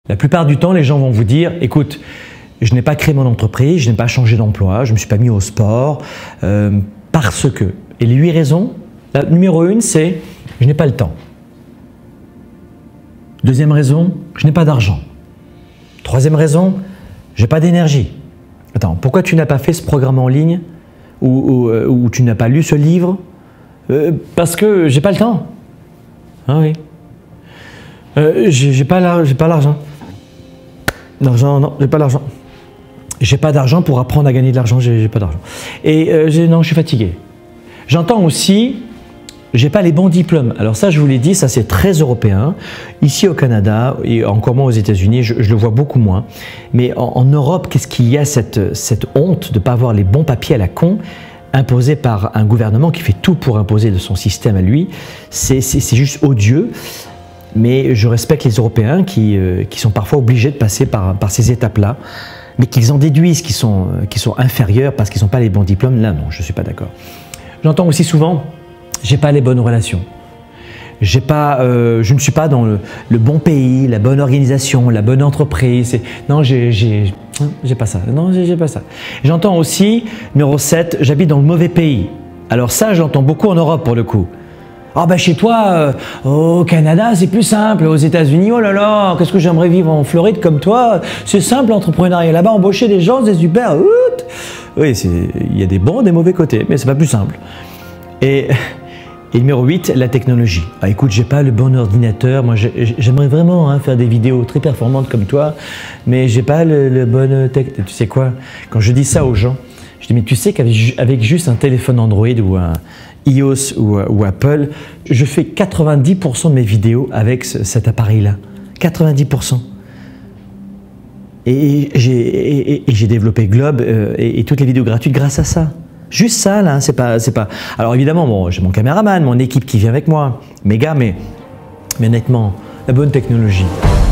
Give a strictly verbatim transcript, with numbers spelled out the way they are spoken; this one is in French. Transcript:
La plupart du temps, les gens vont vous dire, écoute, je n'ai pas créé mon entreprise, je n'ai pas changé d'emploi, je ne me suis pas mis au sport, euh, parce que. Et les huit raisons, la numéro une, c'est je n'ai pas le temps. Deuxième raison, je n'ai pas d'argent. Troisième raison, je n'ai pas d'énergie. Attends, pourquoi tu n'as pas fait ce programme en ligne ou, ou, ou tu n'as pas lu ce livre? euh, Parce que j'ai pas le temps. Ah oui. Euh, j'ai pas l'argent. L'argent, non, j'ai pas l'argent. J'ai pas d'argent pour apprendre à gagner de l'argent, j'ai pas d'argent. Et euh, non, je suis fatigué. J'entends aussi, j'ai pas les bons diplômes. Alors ça, je vous l'ai dit, ça c'est très européen. Ici au Canada et encore moins aux États-Unis, je, je le vois beaucoup moins. Mais en, en Europe, qu'est-ce qu'il y a cette, cette honte de ne pas avoir les bons papiers à la con imposés par un gouvernement qui fait tout pour imposer de son système à lui. C'est juste odieux. Mais je respecte les Européens qui, euh, qui sont parfois obligés de passer par, par ces étapes-là, mais qu'ils en déduisent qu'ils sont, qu'ils sont inférieurs parce qu'ils n'ont pas les bons diplômes. Là, non, je ne suis pas d'accord. J'entends aussi souvent, j'ai pas les bonnes relations. J'ai pas, euh, je ne suis pas dans le, le bon pays, la bonne organisation, la bonne entreprise. Non, j'ai, j'ai, j'ai pas ça. Non, j'ai pas ça. J'entends aussi, numéro sept, j'habite dans le mauvais pays. Alors ça, j'entends beaucoup en Europe pour le coup. Ah ben chez toi, euh, au Canada, c'est plus simple. Aux États-Unis, oh là là, qu'est-ce que j'aimerais vivre en Floride comme toi. C'est simple l'entrepreneuriat. Là-bas, embaucher des gens, c'est super. Ouh, oui, il y a des bons et des mauvais côtés, mais c'est pas plus simple. Et, et numéro huit, la technologie. Ah, écoute, j'ai pas le bon ordinateur. Moi, j'aimerais vraiment hein, faire des vidéos très performantes comme toi, mais j'ai pas le, le bon tech. Tu sais quoi? Quand je dis ça aux gens, je dis mais tu sais qu'avec juste un téléphone Android ou un iOS ou, ou Apple, je fais quatre-vingt-dix pour cent de mes vidéos avec ce, cet appareil-là. quatre-vingt-dix pour cent. Et j'ai développé Globe euh, et, et toutes les vidéos gratuites grâce à ça. Juste ça, là, c'est pas, c'est pas. Alors évidemment, bon, j'ai mon caméraman, mon équipe qui vient avec moi, mes gars, mais, mais honnêtement, la bonne technologie.